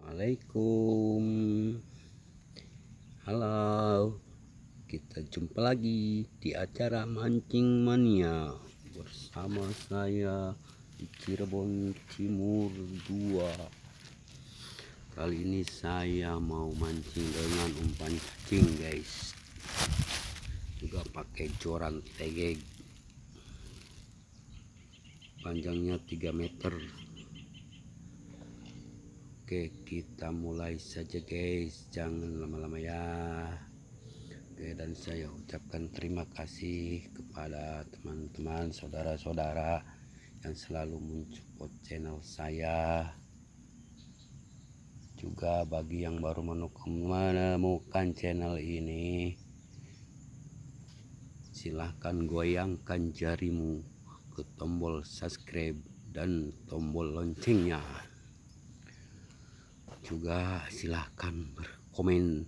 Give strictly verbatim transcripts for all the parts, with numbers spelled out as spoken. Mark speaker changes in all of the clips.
Speaker 1: Assalamualaikum. Halo, kita jumpa lagi di acara Mancing Mania bersama saya di Cirebon Timur dua. Kali ini saya mau mancing dengan umpan cacing, guys. Juga pakai joran tegeg. Panjangnya tiga meter. Oke, kita mulai saja, guys. Jangan lama-lama ya. Oke, dan saya ucapkan terima kasih kepada teman-teman, saudara-saudara yang selalu mensupport channel saya. Juga bagi yang baru menemukan channel ini, silahkan goyangkan jarimu ke tombol subscribe dan tombol loncengnya. Juga silahkan berkomen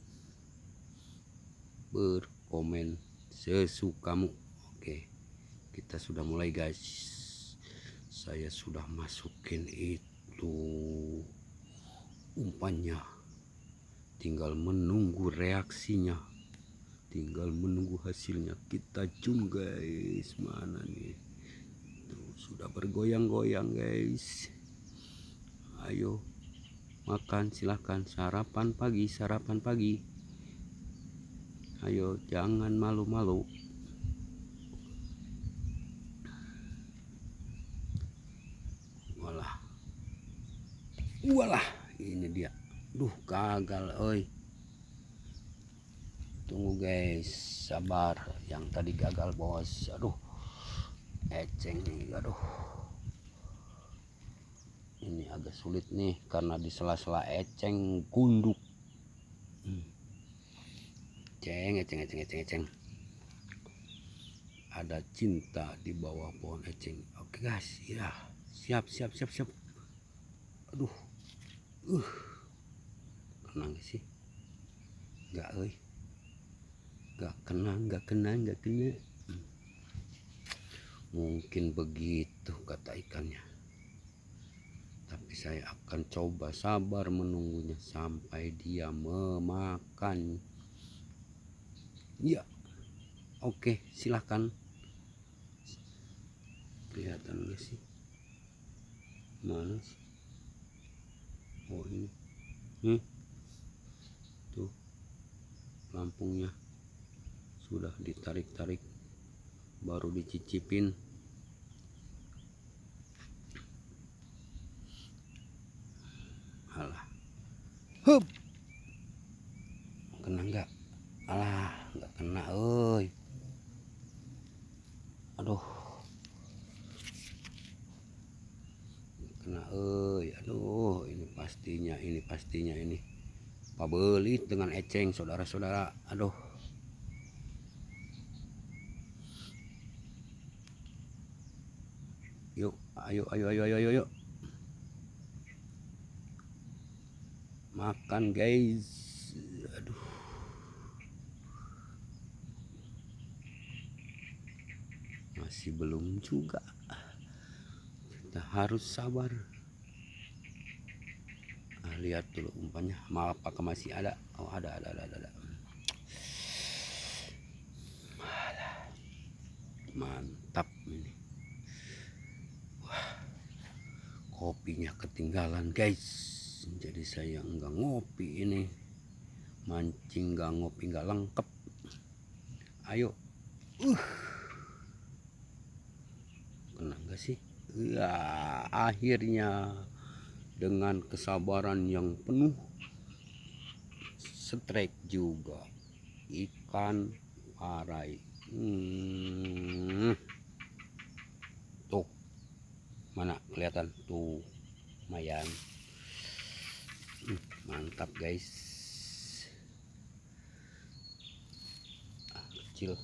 Speaker 1: berkomen sesukamu. Oke, kita sudah mulai, guys. Saya sudah masukin itu umpannya, tinggal menunggu reaksinya, tinggal menunggu hasilnya. Kita zoom, guys. Mana nih? Tuh, sudah bergoyang-goyang, guys. Ayo makan, silahkan. Sarapan pagi, sarapan pagi. Ayo, jangan malu-malu. Walah, walah, ini dia. Duh, gagal, oi. Tunggu, guys, sabar. Yang tadi gagal, bos. Aduh, eceng nih, aduh. Ini agak sulit nih karena di sela-sela eceng gunduk. Hmm. Ceng, eceng, eceng, eceng, eceng. Ada cinta di bawah pohon eceng. Oke, guys, ya, siap, siap, siap, siap. Aduh, uh, kena gak sih? Gak, oi. Gak kena, gak kena, gak kena. Hmm. Mungkin begitu kata ikannya. Tapi saya akan coba sabar menunggunya sampai dia memakan. Ya, oke, silahkan. Kelihatan gak sih? Mana sih? Oh, ini. Nih, tuh lampungnya sudah ditarik-tarik, baru dicicipin. Alah, hup, kena enggak? Alah, enggak kena, oi. Aduh, kena, oi. Aduh, ini pastinya, ini pastinya ini pabelit dengan eceng, saudara-saudara. Aduh, yuk, ayo, ayo, ayo, ayo, ayo, ayo. Makan, guys. Aduh, masih belum juga. Kita harus sabar. Nah, lihat dulu umpannya, apakah masih ada? Oh, ada, ada, ada, ada. Mantap ini. Wah, kopinya ketinggalan, guys. Jadi saya enggak ngopi ini. Mancing enggak ngopi, enggak lengkap. Ayo. Uh. Kena enggak sih? Ya, akhirnya dengan kesabaran yang penuh, strike juga ikan parai. Hmm. Tuh, mana kelihatan tuh, lumayan. Hmm, mantap, guys. Ah, kecil.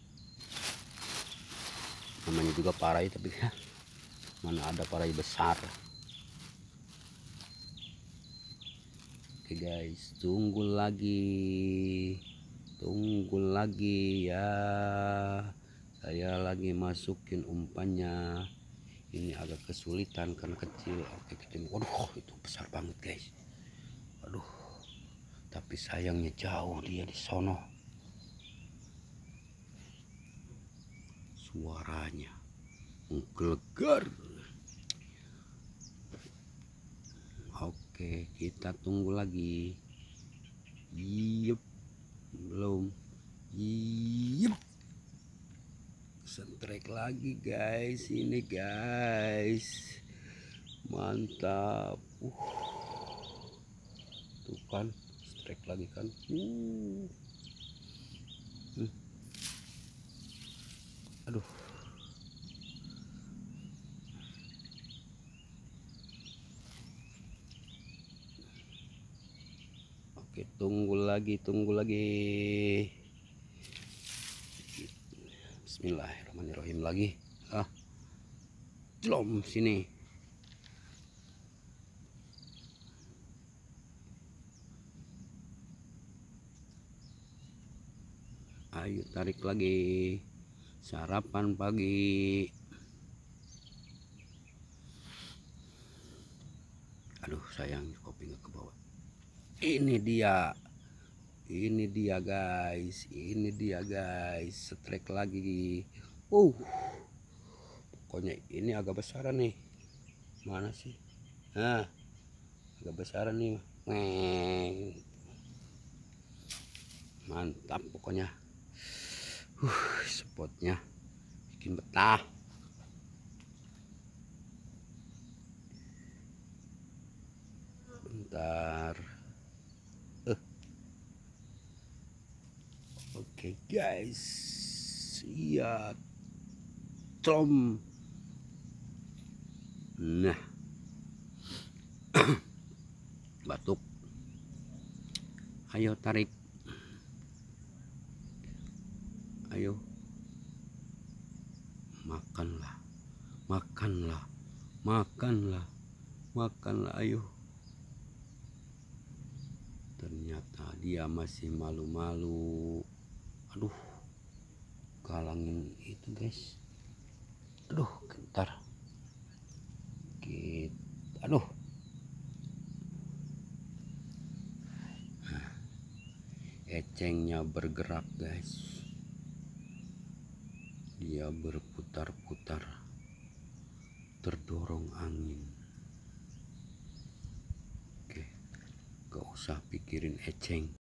Speaker 1: Namanya juga parai, tapi ya, mana ada parai besar. Oke, guys, tunggu lagi, tunggu lagi ya. Saya lagi masukin umpannya. Ini agak kesulitan karena kecil. Oke, ketemu. Waduh, itu besar banget, guys. sayangnya jauh dia di sono. Suaranya menggelegar. Oke, kita tunggu lagi. Yup, belum. Yup, sentrek lagi guys, ini guys, mantap. Uh, tuh kan, strike lagi kan. Uh. Hmm. Aduh. Oke, tunggu lagi, tunggu lagi. Bismillahirrahmanirrahim lagi. Ah, jelom sini. Ayo tarik lagi. Sarapan pagi. Aduh, sayang kopi nggak ke bawah. Ini dia. Ini dia guys. Ini dia guys. Strike lagi. Uh. Pokoknya ini agak besaran nih. Mana sih? Nah, agak besaran nih. Meng. Mantap pokoknya. Uh, spotnya bikin betah. Bentar. Uh. Oke okay, guys. Iya. Trom. Nah. Batuk. Ayo tarik. Ayo. Makanlah. Makanlah. Makanlah. Makanlah ayo. Ternyata dia masih malu-malu. Aduh, galangin itu guys. Aduh, gentar. Gitu. Aduh. Nah, ecengnya bergerak guys. Dia berputar-putar, terdorong angin. Oke, gak usah pikirin eceng.